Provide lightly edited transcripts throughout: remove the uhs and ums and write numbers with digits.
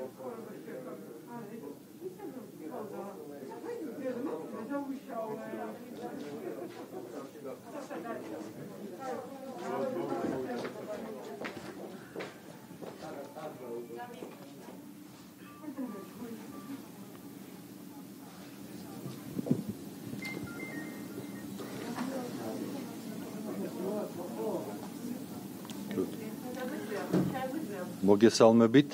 მოგესალმებით.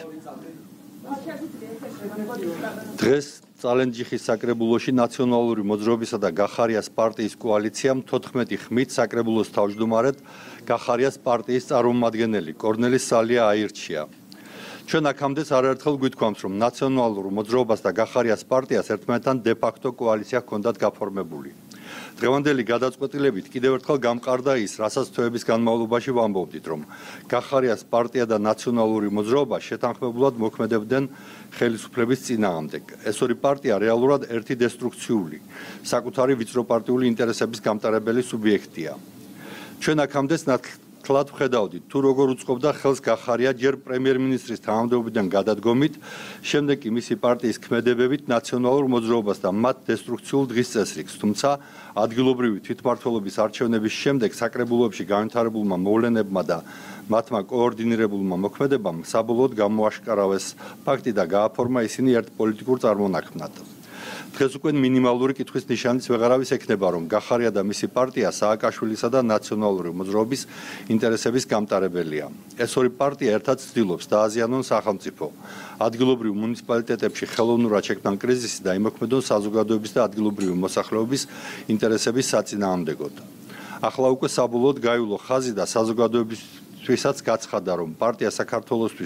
დღეს წალენჯიხის საკრებულოში ნაციონალური მოძრაობისა და გახარიას პარტიის კოალიციამ 14 ხმით საკრებულოს თავმჯდომარედ გახარიას პარტიის წარმომადგენელი კორნელი სალია აირჩია. ჩვენ აქამდე არაერთხელ გვითქვამს, რომ ნაციონალურ მოძრაობას და გახარიას პარტიას ერთმანეთთან დე-ფაქტო კოალიცია ჰქონდათ გაფორმებული. დღევანდელი გადაწყვეტილებით კიდევ ერთხელ გამყარდა ის, რასაც თვეების განმავლობაში ვამბობდით, რომ გახარიას პარტია და ნაციონალური მოძრაობა შეთანხმებულად მოქმედებდნენ ხელისუფლების წინააღმდეგ. ეს ორი პარტია რეალურად ერთი დესტრუქციული, საკუთარი ვიწროპარტიული ინტერესების გამტარებელი სუბიექტია. ჩვენ აქამდეც ნათლად ვხედავდით, თუ როგორ უწყობდა ხელს გახარია ჯერ პრემიერ-მინისტრის თანამდებობიდან გადადგომით, შემდეგ კი მისი პარტიის ქმედებებით ნაციონალურ მოძრაობას და მათ დესტრუქციულ დღის წესრიგს, თუმცა ადგილობრივი თვითმმართველობის არჩევნების შემდეგ საკრებულოებში განვითარებულმა მოვლენებმა და მათმა კოორდინირებულმა მოქმედებამ საბოლოოდ გამოაშკარავეს ფაქტი და გააფორმა ისინი ერთ პოლიტიკურ წარმონაქმნად. დღეს უკვე მინიმალური კითხვის ნიშანიც ვეღარავის ექნება, რომ გახარია და მისი პარტია სააკაშვილისა და ნაციონალური მოძრაობის ინტერესების გამტარებელია. ეს ორი პარტია ერთად ცდილობს დააზიანონ სახელმწიფო, ადგილობრივ მუნიციპალიტეტებში ხელოვნურად შექმნან კრიზისი და იმოქმედონ საზოგადოების და ადგილობრივი მოსახლეობის ინტერესების საწინააღმდეგოდ. ახლა უკვე საბოლოოდ გაივლო ხაზი და საზოგადოებისთვისაც გაცხადა, რომ პარტია საქართველოსთვის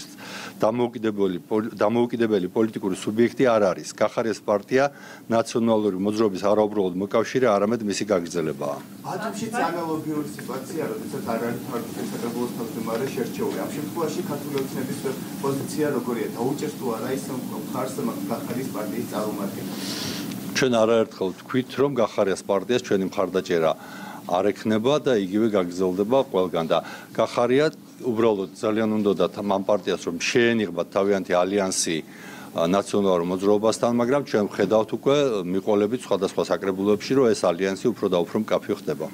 დამოუკიდებელი პოლიტიკური სუბიექტი არ არის. გახარიას პარტია ნაციონალური მოძრაობის არაუბრალოდ მოკავშირე, არამედ მისი გაგრძელებაა. ათებში ანალოგიური სიტუაცია, როდესაც არ არის საქართველოს საკრებულოს თავმჯდომარე შერჩეული. ამ შემთხვევაში ქართული ოცნების პოზიცია როგორია? დაუჭერს თუ არა ის მხარს გახარიას პარტიის წარმომადგენელი? ჩვენ არაერთხელ ვთქვით, რომ გახარიას პარტიას ჩვენი მხარდაჭერა არ ექნება და იგივე გაგრძელდება ყველგან და გახარია უბრალოდ ძალიან უნდათ ამ პარტიას რომ შეენიღბა თავიანთი ალიანსი ნაციონალურ მოძრაობასთან, მაგრამ ჩვენ ვხედავთ უკვე მიყოლებით სხვადასხვა საკრებულოებში, რომ ეს ალიანსი უფრო და უფრო მკაფიო ხდება.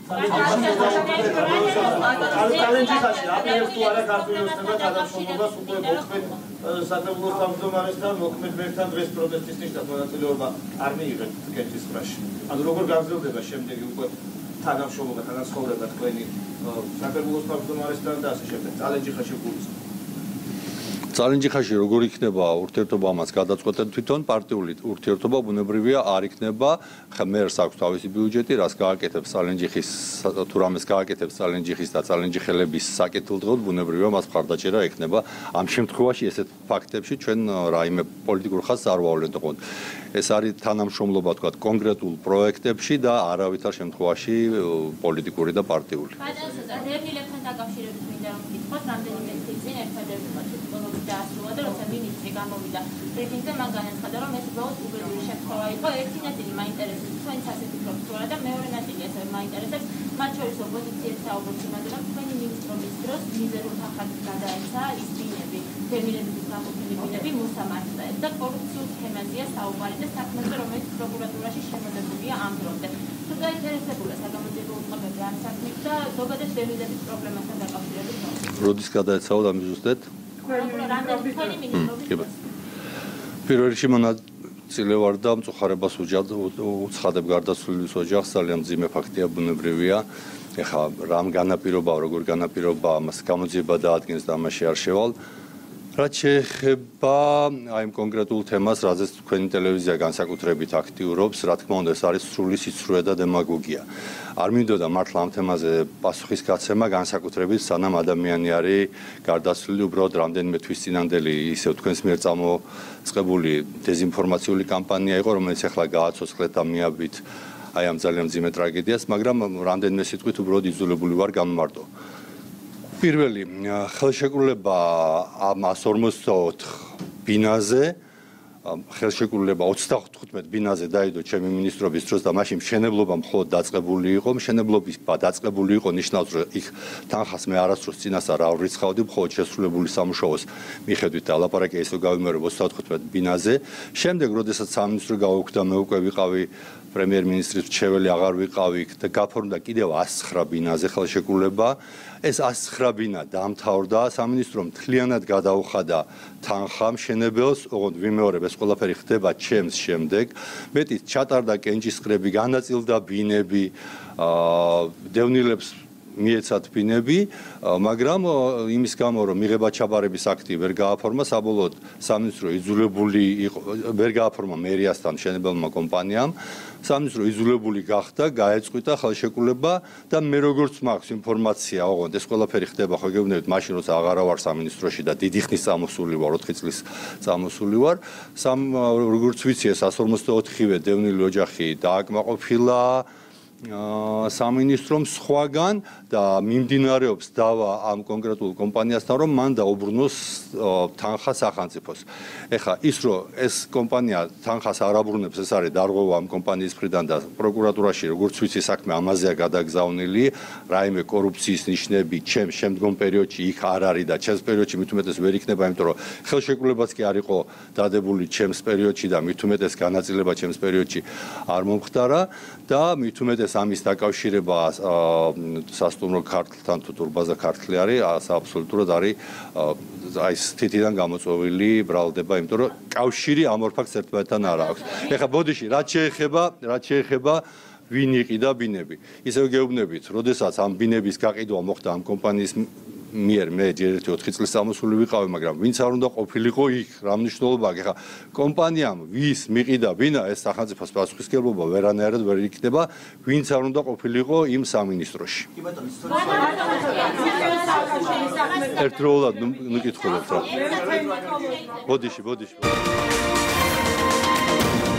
წალენჯიხაში აპირებს თუ არა ქართული ოცნება თანამშრომლობას უკვე მოქმედ საკრებულოს თავმჯდომარესთან მოქმედებთან დღეს პროტესტის ნიშნად მონაწილეობა არ მიიღეთ კენჭის ხრაში. ანუ როგორ გაგრძელდება შემდეგი უკვე თანამშრომლობა, თანაცხოვრება თქვენი საკრებულოს თავმჯდომარესთან და ასე შემდეგ. წალენჯიხაში გულისხმობ. წალენჯიხაში როგორ იქნება ურთიერთობა ამას გადაწყვეტენ თვითონ პარტიული ურთიერთობა ბუნებრივია არ იქნება. მერს აქვს თავისი ბიუჯეტი, რაც გააკეთებს წალენჯიხის თუ რამეს გააკეთებს წალენჯიხის და წალენჯიხელების საკეთილდღეოდ ბუნებრივია მას მხარდაჭერა ექნება. ამ შემთხვევაში ესეთ ფაქტებში ჩვენ რაიმე პოლიტიკურ ხაზს არ ვავლენთ ოღონდ. ეს არის თანამშრომლობა თქვათ კონკრეტულ პროექტებში და არავითარ შემთხვევაში პოლიტიკური და პარტიული. რეგილებთან დაკავშირებით მინდა რომ ვკითხოთ, რამდენიმე წელი წინ ერთადერთი დაასრულა და როცა მინისტრი გამოვიდა ბრიფინგზე, მან განაცხადა, რომ ეს უბრალოდ უბედური შემთხვევა იყო. ერთი ნაწილი მაინტერესებს, თქვენც ასე ფიქრობთ თუ არა და მეორე ნაწილი ასევე მაინტერესებს, მათ შორის ოპოზიციებს საუბრობს იმაზე, რომ თქვენი მინისტრობის დროს მიზერულ თანხმად გადაეცა ის ბინები, ფერმერების გამოფენილი ბინები მოსამართლეებს და კორუფციულ სქემაზეა საუბარი და საქმეზე, რომელიც პროკურატურაში შემოდებულია ამ დრომდე. თუ დაინტერესებულა საგამოძიებო უწყებები ამ საქმით და ზოგადად დევნილების პრობლემასთან დაკავშირებით. როდის გადაეცაოთ ამის ზუსტად? პირველ რიგში მონაწილე და მწუხარებას უცხადებ გარდაცვლილის ოჯახს ძალიან მძიმე ფაქტია ბუნებრივია. ეხლა რამ განაპირობა, როგორ განაპირობა ამას გამოძიება დაადგენს და ამაში არ შევალ. რაც შეეხება აი ამ კონკრეტულ თემას, რაზეც თქვენი ტელევიზია განსაკუთრებით აქტიურობს, რა თქმა უნდა, ეს არის სრული სიცრუე და დემაგოგია. არ მინდოდა მართლა ამ თემაზე პასუხის გაცემა, განსაკუთრებით სანამ ადამიანი არის გარდაცვლილი, უბრალოდ რამდენიმე თვის წინანდელი ისევ თქვენს მიერ წამოწყებული დეზინფორმაციული კამპანია იყო, რომელიც ახლა გააცოცხლეთ და მიაბით აი ამ ძალიან მძიმე ტრაგედიას, მაგრამ რამდენიმე სიტყვით უბრალოდ იძულებული ვარ გამმარტო. პირველი ხელშეკრულება ამ 154 ბინაზე ხელშეკრულება 95 ბინაზე დაიდო ჩემი მინისტრობის დროს და მაშინ მშენებლობა მხოლოდ დაწყებული იყო. მშენებლობის დაწყებული იყო ნიშნავს, რომ იქ თანხას მე არასდროს წინასწარ არ ვრიცხავდი, მხოლოდ შესრულებული სამუშაოს მიხედვით და ლაპარაკი ისო გავიმეორებ 95 ბინაზე. შემდეგ, როდესაც სამინისტრო გავუკვდა, მე უკვე ვიყავი პრემიერ-მინისტრის მრჩეველი, აღარ ვიყავი იქ და გაფორმდა კიდევ 109 ბინაზე ხელშეკრულება. ეს 109 ბინა დაამთავრდა, სამინისტრომ მთლიანად გადაუხადა თანხა მშენებელს, ოღონდ ვიმეორებ, ეს ყველაფერი ხდება ჩემს შემდეგ. მეტიც ჩატარდა კენჭისყრები, განაწილდა ბინები, დევნილებს მიეცათ ბინები, მაგრამ იმის გამო, რომ მიღება ჩაბარების აქტი ვერ გააფორმა, საბოლოოდ სამინისტრო იძულებული იყო, ვერ გააფორმა მერიასთან მშენებელმა კომპანიამ. სამინისტრო იძულებული გახდა, გაეწყვიტა ხელშეკრულება და მე როგორც მაქვს ინფორმაცია, ოღონდ ეს ყველაფერი ხდება, ხო გეუბნებით, მაშინ როცა აღარა ვარ სამინისტროში და დიდი ხნის წამოსული ვარ, 4 წლის წამოსული ვარ. როგორც ვიცი, ეს 154-ვე დევნილი ოჯახი დააკმაყოფილა სამინისტრომ სხვაგან და მიმდინარეობს დავა ამ კონკრეტულ კომპანიასთან, რომ მან დაუბრუნოს თანხა სახელმწიფოს. ეხლა ის რომ ეს კომპანია თანხას არ აბრუნებს, ეს არის დარღვევა ამ კომპანიის მხრიდან და პროკურატურაში, როგორც ვიცი, საქმე ამაზეა გადაგზავნილი, რაიმე კორუფციის ნიშნები ჩემს შემდგომ პერიოდში იქ არ არის და ჩემს პერიოდში მით უმეტეს ვერ იქნება, იმიტომ რომ ხელშეკრულებაც კი არ იყო დადებული ჩემს პერიოდში და მით უმეტეს განაწილება ჩემს პერიოდში არ მომხდარა და მით უმეტეს ამის დაკავშირება სასტუმრო ქართლთან თუ ტურბაზა ქართლი არის, აბსოლუტურად არის აი თითიდან გამოწვეული ბრალდება, იმიტომ რომ კავშირი ამ ორ ფაქტს ერთმანეთთან არ აქვს. ეხლა ბოდიში, რაც შეეხება ვინ იყიდა ბინები. ისევ გეუბნებით, როდესაც ამ ბინების გაყიდვა მოხდა ამ კომპანიის მიერ, მე ჯერ 4 წლის წამოსული ვიყავი, მაგრამ ვინც არ უნდა ყოფილიყო იქ, რა მნიშვნელობა აქვს? ეხლა კომპანიამ ვის მიყიდა ბინა, ეს სახელმწიფოს პასუხისმგებლობა ვერანაირად ვერ იქნება, ვინც არ უნდა ყოფილიყო იმ სამინისტროში. კი ბატონო, ერთდროულად ნუკითხულობთ რა. ბოდიში.